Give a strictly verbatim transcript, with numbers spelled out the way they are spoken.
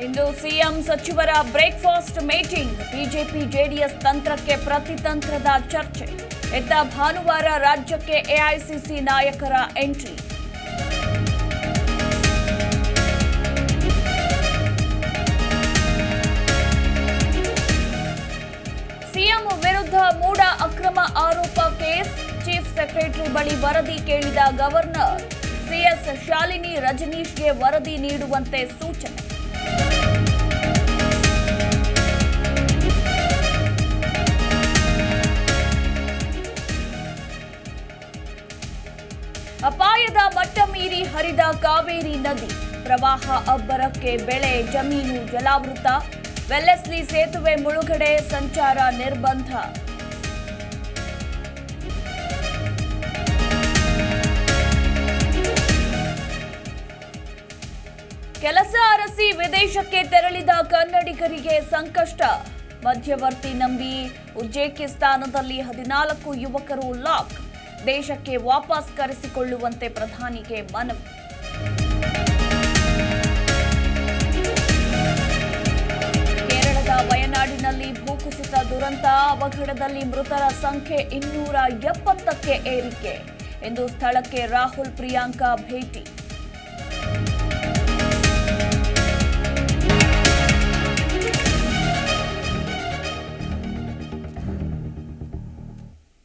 ಇಂದು CM ಸಚಿವರ breakfast meeting, BJP JDS ತಂತ್ರಕ್ಕೆ ಪ್ರತಿತಂತ್ರದ ಚರ್ಚೆ. ಇತ್ತ ಭಾನುವಾರ ರಾಜ್ಯಕ್ಕೆ ಎಐಸಿಸಿ ನಾಯಕರ ಎಂಟ್ರಿ. ಸಿಎಂ ವಿರುದ್ಧ ಮೂಡ ಅಕ್ರಮ ಆರೋಪ ಕೇಸ್, ಚೀಫ್ ಸೆಕ್ರೆಟರಿ ಬಳಿ ವರದಿ ಕೇಳಿದ ಗವರ್ನರ್. ಸಿಎಸ್ ಶಾಲಿನಿ ರಜನೀಶ್ಗೆ ವರದಿ ನೀಡುವಂತೆ ಸೂಚನೆ. ಅಪಾಯದ ಮಟ್ಟ ಮೀರಿ ಹರಿದ ಕಾವೇರಿ ನದಿ, ಪ್ರವಾಹ ಅಬ್ಬರಕ್ಕೆ ಬೆಳೆ ಜಮೀನು ಜಲಾವೃತ. ವೆಲ್ಲೆಸ್ಲಿ ಸೇತುವೆ ಮುಳುಗಡೆ, ಸಂಚಾರ ನಿರ್ಬಂಧ. ಕೆಲಸ ಅರಸಿ ವಿದೇಶಕ್ಕೆ ತೆರಳಿದ ಕನ್ನಡಿಗರಿಗೆ ಸಂಕಷ್ಟ. ಮಧ್ಯವರ್ತಿ ನಂಬಿ ಉಜ್ಬೇಕಿಸ್ತಾನದಲ್ಲಿ ಹದಿನಾಲ್ಕು ಯುವಕರು ಲಾಕ್. ದೇಶಕ್ಕೆ ವಾಪಸ್ ಕರೆಸಿಕೊಳ್ಳುವಂತೆ ಪ್ರಧಾನಿಗೆ ಮನವಿ. ಕೇರಳದ ವಯನಾಡಿನಲ್ಲಿ ಭೂಕುಸಿತ ದುರಂತ, ಅವಘಡದಲ್ಲಿ ಮೃತರ ಸಂಖ್ಯೆ ಇನ್ನೂರ ಎಪ್ಪತ್ತಕ್ಕೆ ಏರಿಕೆ. ಇಂದು ಸ್ಥಳಕ್ಕೆ ರಾಹುಲ್ ಪ್ರಿಯಾಂಕಾ ಭೇಟಿ.